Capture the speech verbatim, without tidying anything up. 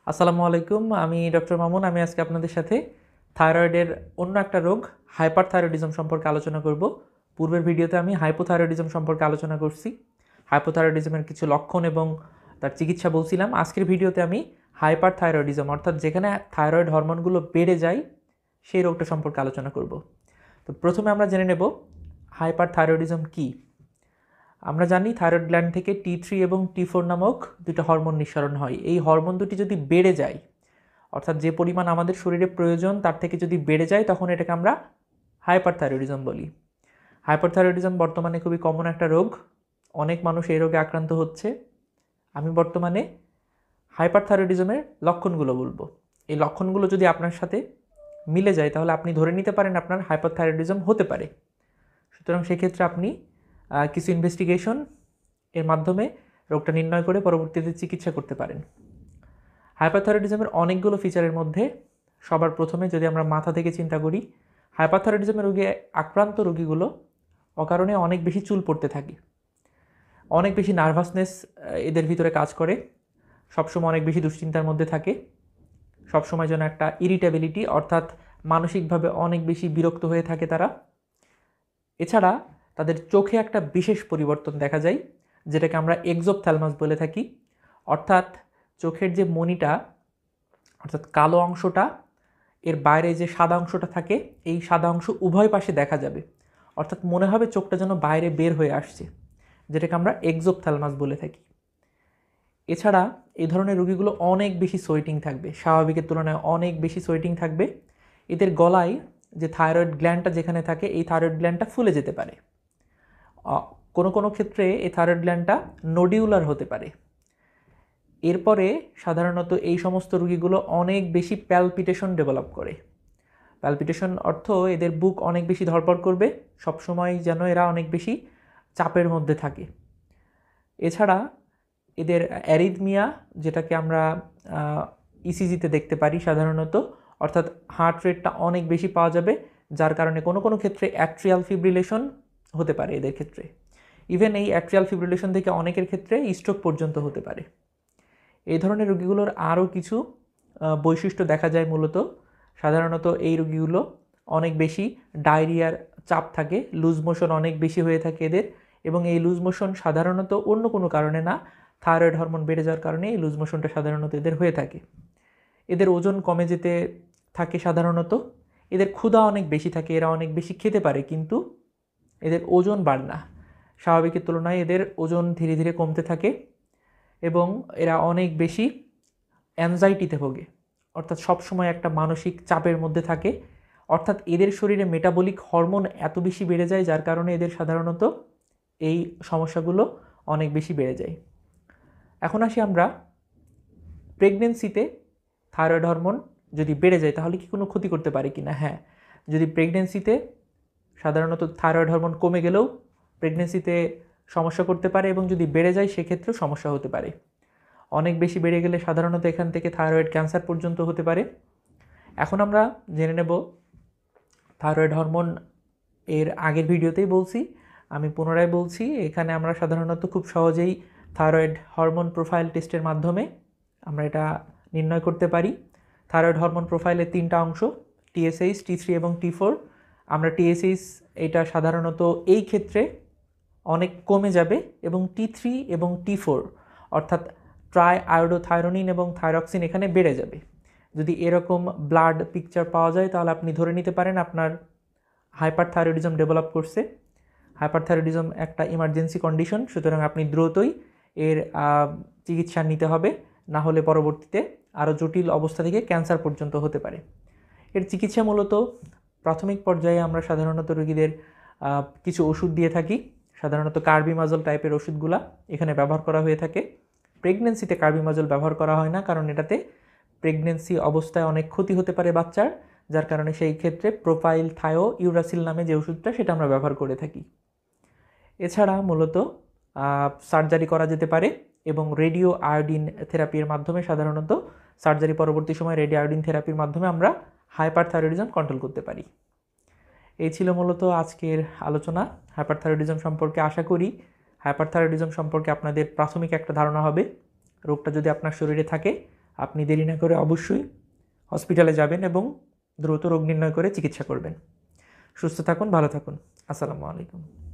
আসসালামু আলাইকুম। আমি ডক্টর মামুন। আমি আজকে আপনাদের সাথে থাইরয়েডের অন্য একটা রোগ হাইপারথাইরয়েডিজম সম্পর্কে আলোচনা করব। পূর্বের ভিডিওতে আমি হাইপোথাইরয়েডিজম সম্পর্কে আলোচনা করছি। হাইপোথাইরয়েডিজমের কিছু লক্ষণ এবং তার চিকিৎসা বলছিলাম। আজকের ভিডিওতে আমি হাইপারথাইরয়েডিজম অর্থাৎ যেখানে থাইরয়েড হরমোনগুলো বেড়ে যায় সেই রোগটা সম্পর্কে আলোচনা করব। তো প্রথমে আমরা জেনে নেব হাইপারথাইরয়েডিজম কী। আমরা জানি থাইরয়েড গ্ল্যান্ড থেকে টি থ্রি এবং টি ফোর নামক দুটো হরমোন নিঃসরণ হয়। এই হরমোন দুটি যদি বেড়ে যায়, অর্থাৎ যে পরিমাণ আমাদের শরীরে প্রয়োজন তার থেকে যদি বেড়ে যায়, তখন এটাকে আমরা হাইপারথাইরয়েডিজম বলি। হাইপারথাইরয়েডিজম বর্তমানে খুবই কমন একটা রোগ। অনেক মানুষ এই রোগে আক্রান্ত হচ্ছে। আমি বর্তমানে হাইপারথাইরয়েডিজমের লক্ষণগুলো বলবো। এই লক্ষণগুলো যদি আপনার সাথে মিলে যায় তাহলে আপনি ধরে নিতে পারেন আপনার হাইপারথাইরয়েডিজম হতে পারে। সুতরাং সেক্ষেত্রে আপনি কিছু ইনভেস্টিগেশন এর মাধ্যমে রোগটা নির্ণয় করে পরবর্তীতে চিকিৎসা করতে পারেন। হাইপারথাইরয়েডিজমের অনেকগুলো ফিচারের মধ্যে সবার প্রথমে যদি আমরা মাথা থেকে চিন্তা করি, হাইপারথাইরয়েডিজমের রোগে আক্রান্ত রোগীগুলো অকারণে অনেক বেশি চুল পড়তে থাকে, অনেক বেশি নার্ভাসনেস এদের ভিতরে কাজ করে, সবসময় অনেক বেশি দুশ্চিন্তার মধ্যে থাকে, সবসময় যেন একটা ইরিটেবিলিটি অর্থাৎ মানসিকভাবে অনেক বেশি বিরক্ত হয়ে থাকে তারা। এছাড়া তাদের চোখে একটা বিশেষ পরিবর্তন দেখা যায়, যেটাকে আমরা এক্সোপথ্যালমাস বলে থাকি। অর্থাৎ চোখের যে মণিটা অর্থাৎ কালো অংশটা, এর বাইরে যে সাদা অংশটা থাকে, এই সাদা অংশ উভয় পাশে দেখা যাবে। অর্থাৎ মনে হবে চোখটা যেন বাইরে বের হয়ে আসছে, যেটাকে আমরা এক্সোপথ্যালমাস বলে থাকি। এছাড়া এই ধরনের রোগীগুলো অনেক বেশি সোয়েটিং থাকবে, স্বাভাবিকের তুলনায় অনেক বেশি সোয়েটিং থাকবে। এদের গলায় যে থাইরয়েড গ্ল্যান্ডটা যেখানে থাকে, এই থাইরয়েড গ্ল্যান্ডটা ফুলে যেতে পারে। কোনো কোনো ক্ষেত্রে এই থাইরয়েড গ্ল্যান্ডটা নোডিউলার হতে পারে। এরপরে সাধারণত এই সমস্ত রোগীগুলো অনেক বেশি প্যালপিটেশন ডেভেলপ করে। প্যালপিটেশন অর্থ এদের বুক অনেক বেশি ধড়ফড় করবে, সবসময় যেন এরা অনেক বেশি চাপের মধ্যে থাকে। এছাড়া এদের অ্যারিথমিয়া, যেটাকে আমরা ইসিজিতে দেখতে পারি সাধারণত, অর্থাৎ হার্ট রেটটা অনেক বেশি পাওয়া যাবে, যার কারণে কোনো কোনো ক্ষেত্রে অ্যাট্রিয়াল ফিব্রিলেশন হতে পারে এদের ক্ষেত্রে। ইভেন এই অ্যাট্রিয়াল ফিব্রিলেশন থেকে অনেকের ক্ষেত্রে স্ট্রোক পর্যন্ত হতে পারে। এই ধরনের রোগীগুলোর আরও কিছু বৈশিষ্ট্য দেখা যায়। মূলত সাধারণত এই রোগীগুলো অনেক বেশি ডায়রিয়ার চাপ থাকে, লুজ মোশন অনেক বেশি হয়ে থাকে এদের, এবং এই লুজ মোশন সাধারণত অন্য কোনো কারণে না, থাইরয়েড হরমোন বেড়ে যাওয়ার কারণে এই লুজ মোশনটা সাধারণত এদের হয়ে থাকে। এদের ওজন কমে যেতে থাকে সাধারণত। এদের ক্ষুধা অনেক বেশি থাকে, এরা অনেক বেশি খেতে পারে, কিন্তু এদের ওজন বাড়ে না। স্বাভাবিকের তুলনায় এদের ওজন ধীরে ধীরে কমতে থাকে এবং এরা অনেক বেশি অ্যাংজাইটিতে ভোগে, অর্থাৎ সবসময় একটা মানসিক চাপের মধ্যে থাকে। অর্থাৎ এদের শরীরে মেটাবলিক হরমোন এত বেশি বেড়ে যায়, যার কারণে এদের সাধারণত এই সমস্যাগুলো অনেক বেশি বেড়ে যায়। এখন আসি আমরা প্রেগনেন্সিতে থাইরয়েড হরমোন যদি বেড়ে যায় তাহলে কি কোনো ক্ষতি করতে পারে কি না। হ্যাঁ, যদি প্রেগনেন্সিতে সাধারণত থাইরয়েড হরমোন কমে গেলেও প্রেগনেন্সিতে সমস্যা করতে পারে, এবং যদি বেড়ে যায় সেক্ষেত্রেও সমস্যা হতে পারে। অনেক বেশি বেড়ে গেলে সাধারণত এখান থেকে থাইরয়েড ক্যান্সার পর্যন্ত হতে পারে। এখন আমরা জেনে নেব থাইরয়েড হরমোন। এর আগের ভিডিওতেই বলছি, আমি পুনরায় বলছি, এখানে আমরা সাধারণত খুব সহজেই থাইরয়েড হরমোন প্রোফাইল টেস্টের মাধ্যমে আমরা এটা নির্ণয় করতে পারি। থাইরয়েড হরমোন প্রোফাইলের তিনটা অংশ, টিএসএইচ, টি থ্রি এবং টি ফোর। আমরা টিএসএইচ এটা সাধারণত এই ক্ষেত্রে অনেক কমে যাবে, এবং টি থ্রি এবং টি ফোর অর্থাৎ ট্রাই আয়োডোথাইরোনিন এবং থাইরক্সিন এখানে বেড়ে যাবে। যদি এরকম ব্লাড পিকচার পাওয়া যায় তাহলে আপনি ধরে নিতে পারেন আপনার হাইপারথাইরয়েডিজম ডেভেলপ করছে। হাইপারথাইরয়েডিজম একটা ইমার্জেন্সি কন্ডিশন, সুতরাং আপনি দ্রুতই এর চিকিৎসা নিতে হবে, না হলে পরবর্তীতে আরও জটিল অবস্থা থেকে ক্যান্সার পর্যন্ত হতে পারে। এর চিকিৎসা মূলত প্রাথমিক পর্যায়ে আমরা সাধারণত রোগীদের কিছু ওষুধ দিয়ে থাকি। সাধারণত কার্বিমাজল টাইপের ওষুধগুলা এখানে ব্যবহার করা হয়ে থাকে। প্রেগনেন্সিতে কার্বিমাজল ব্যবহার করা হয় না, কারণ এটাতে প্রেগনেন্সি অবস্থায় অনেক ক্ষতি হতে পারে বাচ্চার, যার কারণে সেই ক্ষেত্রে প্রোপাইল থায়ো ইউরাসিল নামে যে ওষুধটা সেটা আমরা ব্যবহার করে থাকি। এছাড়া মূলত সার্জারি করা যেতে পারে, এবং রেডিও আয়োডিন থেরাপির মাধ্যমে সাধারণত সার্জারি পরবর্তী সময় রেডিও আয়োডিন থেরাপির মাধ্যমে আমরা হাইপারথাইরয়েডিজম কন্ট্রোল করতে পারি। এই ছিল মূলত আজকের আলোচনা হাইপারথাইরয়েডিজম সম্পর্কে। আশা করি হাইপারথাইরয়েডিজম সম্পর্কে আপনাদের প্রাথমিক একটা ধারণা হবে। রোগটা যদি আপনার শরীরে থাকে আপনি দেরি না করে অবশ্যই হসপিটালে যাবেন এবং দ্রুত রোগ নির্ণয় করে চিকিৎসা করবেন। সুস্থ থাকুন, ভালো থাকুন। আসসালামু আলাইকুম।